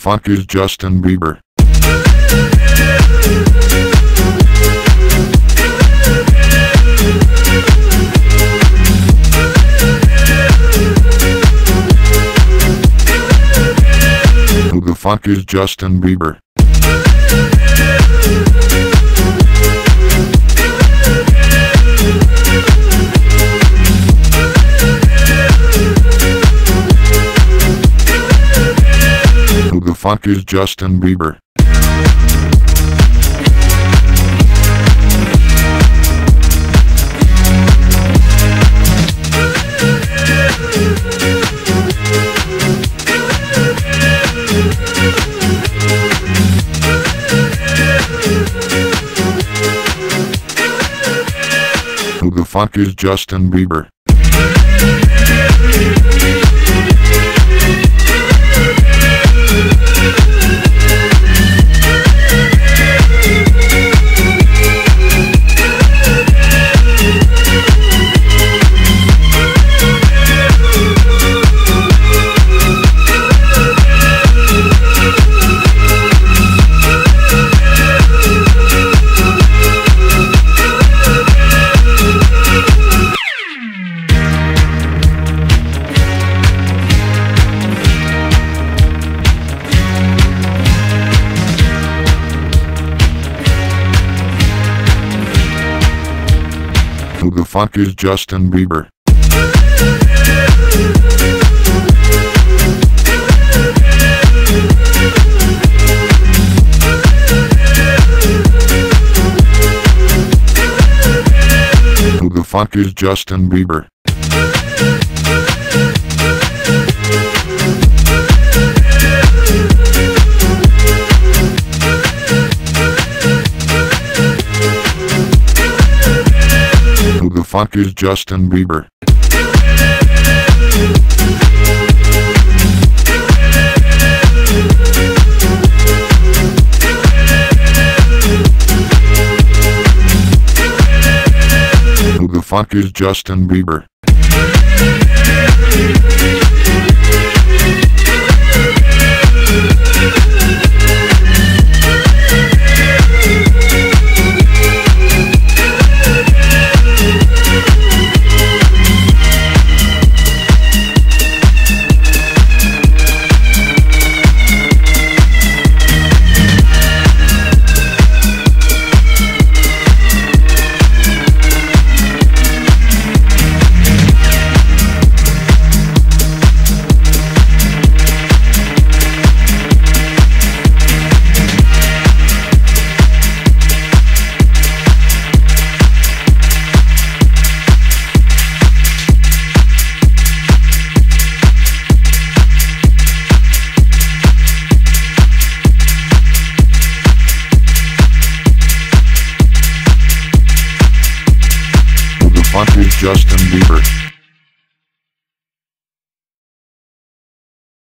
fuck is Justin Bieber? Who the fuck is Justin Bieber? Who the fuck is Justin Bieber? Who the fuck is Justin Bieber? Who the fuck is Justin Bieber? Who the fuck is Justin Bieber? Who the fuck is Justin Bieber? Who the fuck is Justin Bieber? Who the fuck is Justin Bieber?